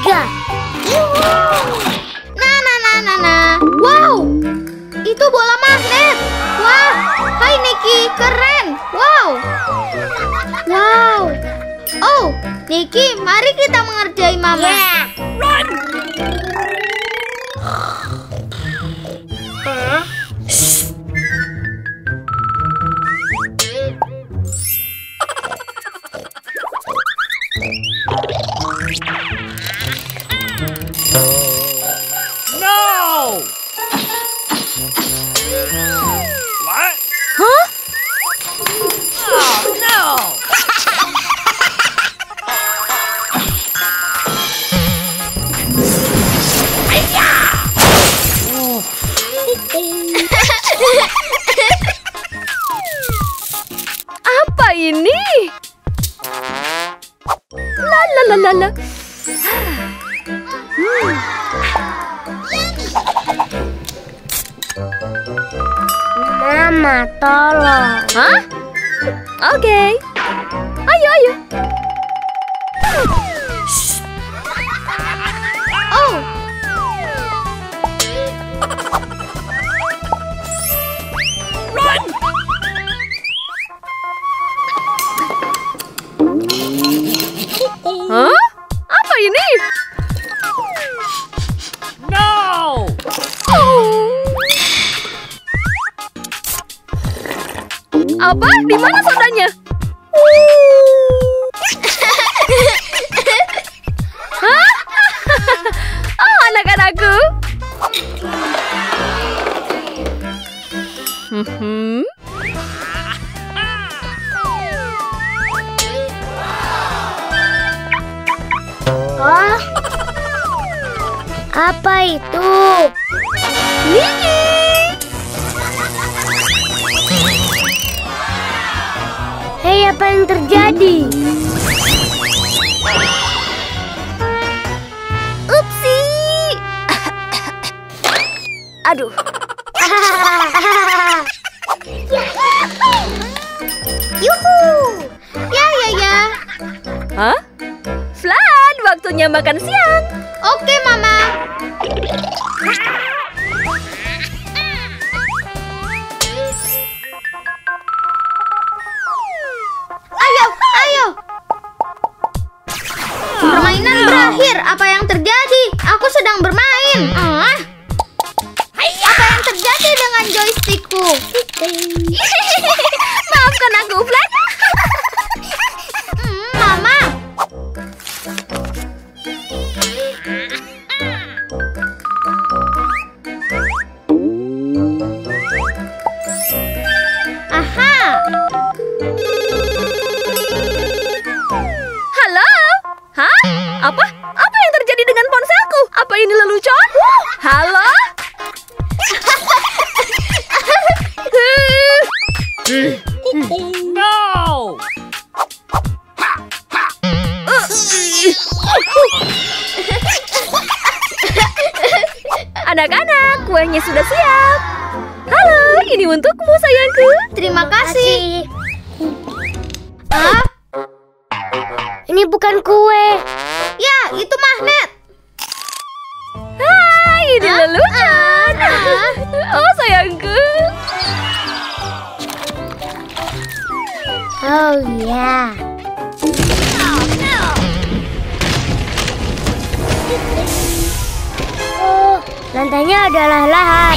3. Nah. Wow, itu bola magnet. Wah, hai Niki, keren. Wow. Oh, Niki, mari kita mengerjai Mama. Ya. No! What? Hah? Oh, no! Apa ini? La. Mama, tolong. Hah? Oke. Ayo. Oh. Run! Hah? Apa ini? No! Apa? Di mana sodanya? Hah? Oh, anak-anakku. Oh, apa itu? Niki. Hei, apa yang terjadi? Upsi. Aduh. Yuhu! Ya. Hah? Flan, waktunya makan siang. Oke, Mama. Ayo. Permainan berakhir. Apa yang terjadi? Aku sedang bermain. Apa yang terjadi dengan joystickku? Maafkan aku, Flan. Mama. Aha. Halo? Hah? Apa yang terjadi dengan ponselku? Apa ini lelucon? Halo? No! Anak-anak, kuenya sudah siap. Halo, ini untukmu sayangku. Terima kasih. Hah? Ini bukan kue. Ya, itu magnet. Hai, ini lelucon. Oh, sayangku. Oh ya. Oh, lantainya adalah lahat.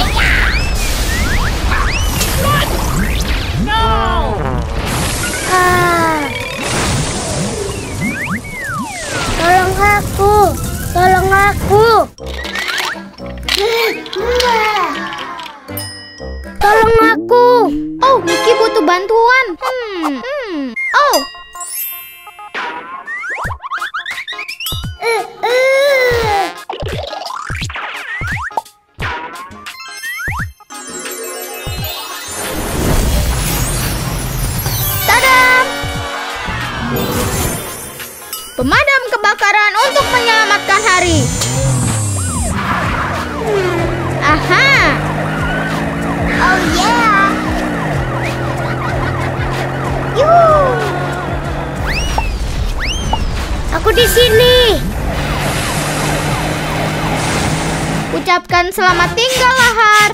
No! Ah. Tolong aku. Tolong aku. Oh, Niki butuh bantuan. Oh. Tadam! Pemadam kebakaran untuk menyelamatkan hari. Aha! Oh yeah. Yuhu! Aku di sini. ucapkan selamat tinggal, Lahar.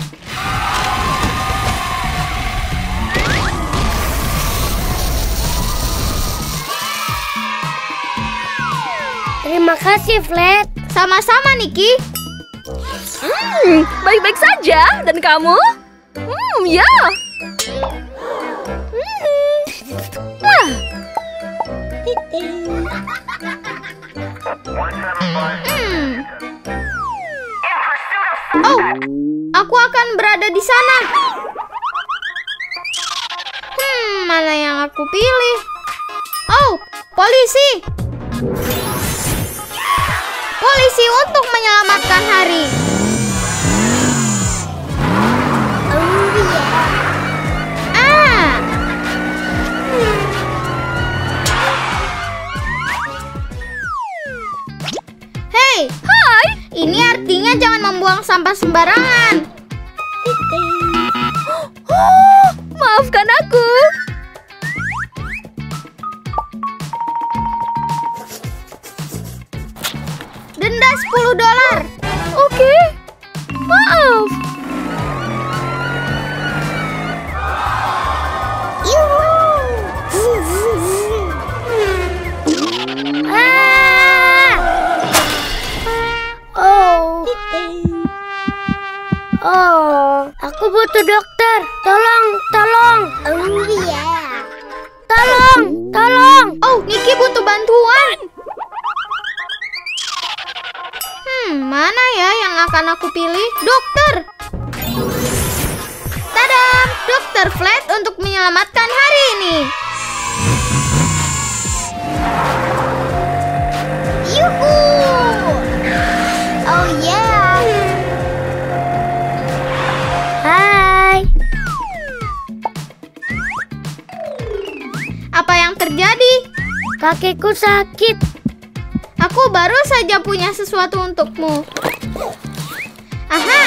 Terima kasih, Flat. Sama-sama, Niki. Baik-baik saja. Dan kamu? Ya. Wah. Oh, aku akan berada di sana. Mana yang aku pilih? Oh, polisi. Polisi untuk menyelamatkan hari. Hei, Hai. ini artinya jangan membuang sampah sembarangan. Maafkan aku. Denda $10. Oke. Maaf. Oh, aku butuh dokter. Tolong. Oh iya. Tolong. Oh, Niki butuh bantuan. Mana ya yang akan aku pilih? Dokter. Tadam, Dokter Flat untuk menyelamatkan hari ini. Yuhu. Oh yeah. Hai. Apa yang terjadi? Kakiku sakit. Aku baru saja punya sesuatu untukmu. Aha.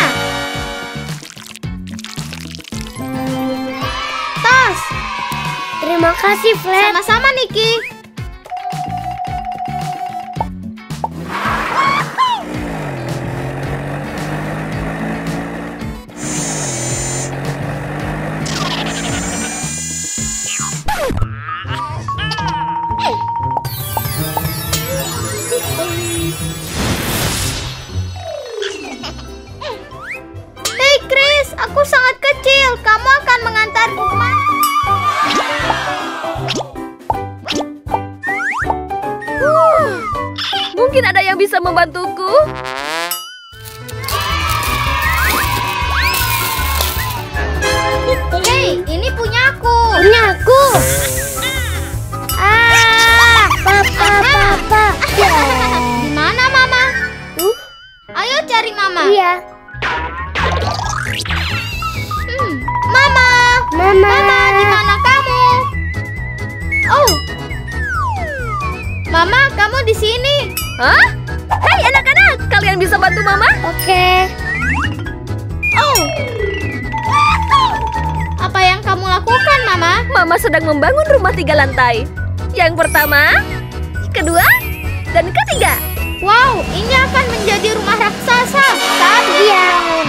Tas. Terima kasih, Flat. Sama-sama, Niki. Hei, Chris, aku sangat kecil. Kamu akan mengantarku kemana? Mungkin ada yang bisa membantuku. Hei, ini punyaku. Punyaku. Papa. Di mana, Mama? Ayo cari Mama. Iya. Mama, di mana kamu? Oh, Mama, kamu di sini. Hah? Hei anak-anak, kalian bisa bantu Mama? Oke. Oh, apa yang kamu lakukan, Mama? Mama sedang membangun rumah 3 lantai. Yang pertama, kedua, dan ketiga. Wow, ini akan menjadi rumah raksasa. Saat Diam.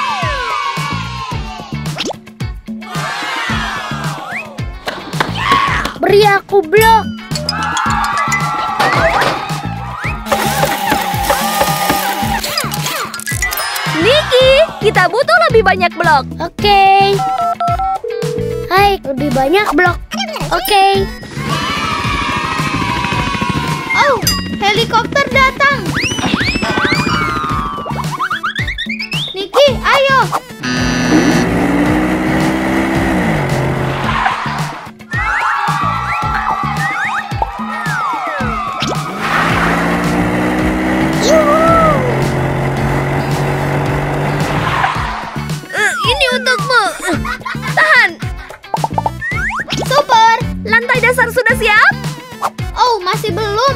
Beri aku blok. Niki, kita butuh lebih banyak blok. Oke. Hai, lebih banyak blok. Oke. Oh, helikopter datang. Niki, ayo. Ini untukmu. Tahan. Super. Lantai dasar sudah siap? Oh, masih belum.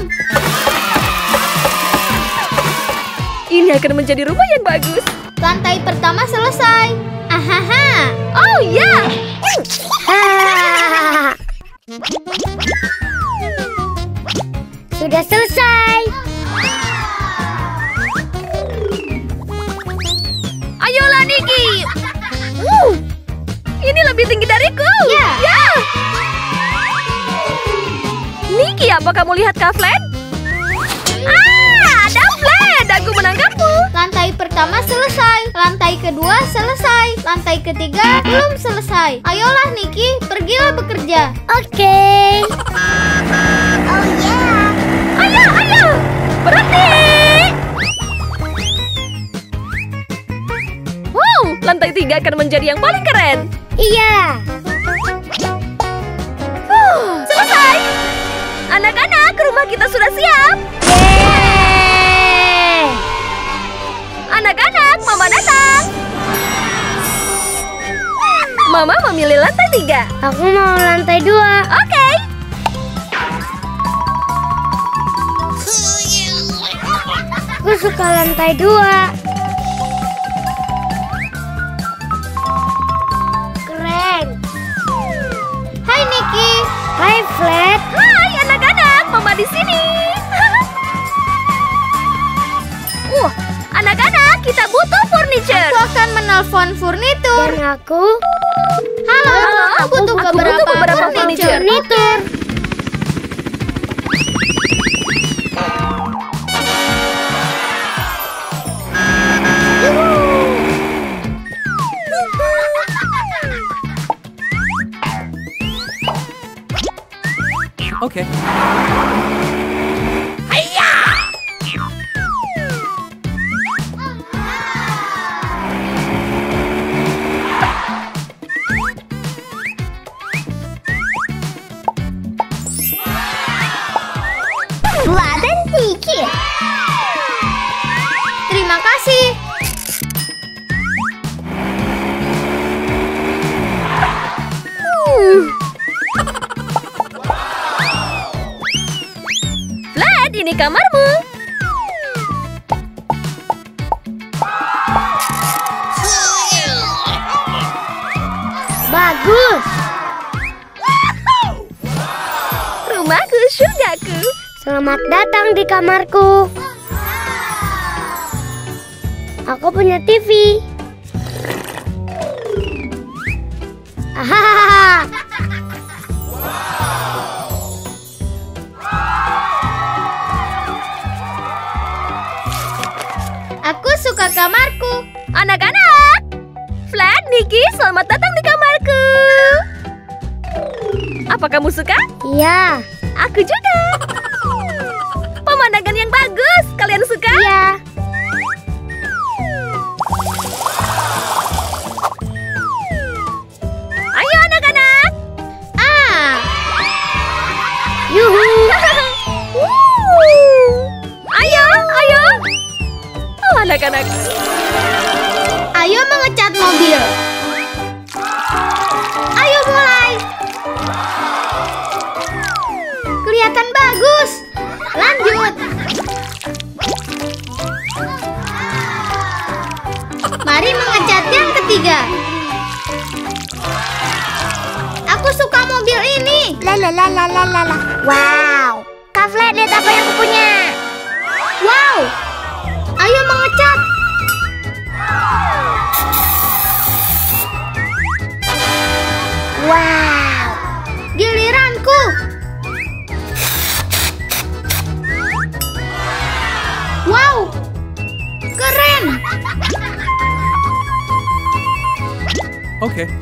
Ini akan menjadi rumah yang bagus. Lantai pertama selesai. Ahaha. Oh ya. Sudah selesai. Apa kamu lihat, Kak Flat? Ada Flat! Aku menangkapmu. Lantai pertama selesai. Lantai kedua selesai. Lantai ketiga belum selesai. Ayolah Niki, pergilah bekerja. Oke. Oh yeah. Ayo! Berhenti! Wow, lantai 3 akan menjadi yang paling keren. Iya. Selesai! Anak-anak, rumah kita sudah siap. Yeay. Anak-anak, Mama datang. Mama memilih lantai 3. Aku mau lantai 2. Oke. Aku suka lantai 2. Keren. Hai Niki. Hai Flat. Hai anak-anak, Mama di sini. Anak-anak, kita butuh furniture. Aku akan menelpon furnitur. Dan aku Halo, aku butuh beberapa furniture. Okay. Terima kasih. Flat, ini kamarmu. bagus. Rumahku, surgaku. Selamat datang di kamarku. Aku punya TV. Hahaha. Aku suka kamarku. Anak-anak, Flat, Niki, selamat datang di kamarku. Apa kamu suka? Iya. Aku juga. Pemandangan yang bagus. Kalian suka? Iya. Ayo anak-anak. Yuhu. Ayo, ayo. Oh, anak-anak. Ayo mengecat mobil. Ayo mulai. Kelihatan bagus. Lanjut. Mari mengecat yang ketiga. Aku suka mobil ini. Lalalalalalala. Wow. Kak Flat, lihat apa yang aku punya. Wow. Ayo mengecat. Wow. Giliranku. Wow. Keren. Okay.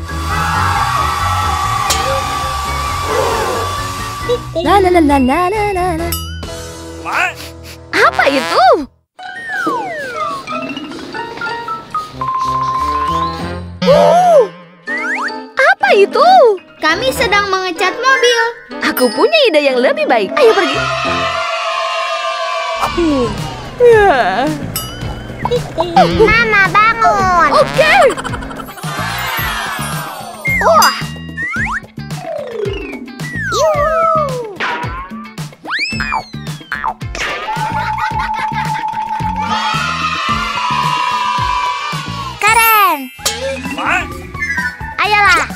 La la la la la la la la. What? Apa itu? Apa itu? Kami sedang mengecat mobil. Aku punya ide yang lebih baik. Ayo pergi. Mama, bangun. Oke. Wah. Yuhu. Keren. What? Ayolah.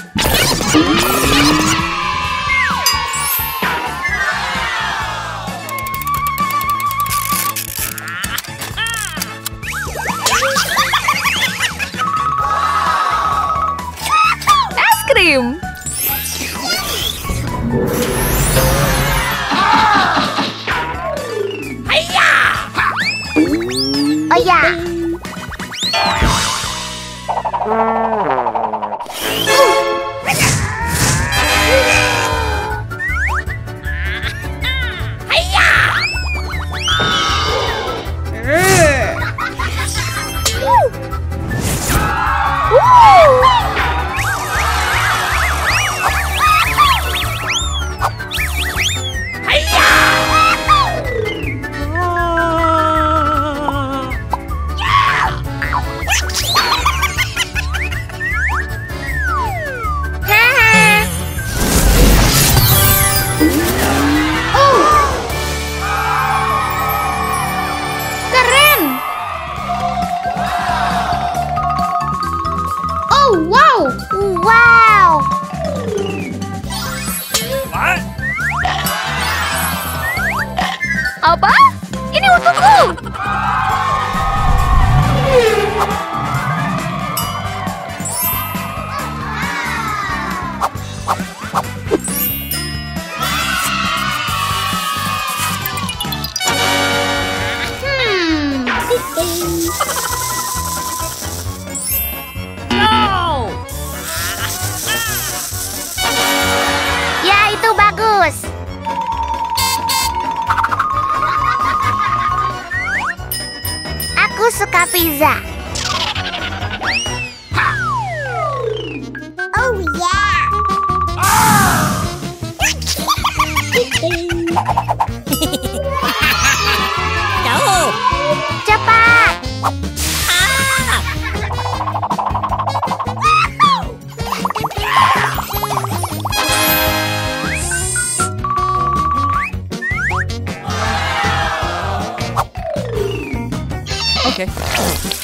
Es krim. Apa? Ini untukku. Ya, itu bagus. Aku suka pizza. Oh yeah. Jauh. Cepat. Oke.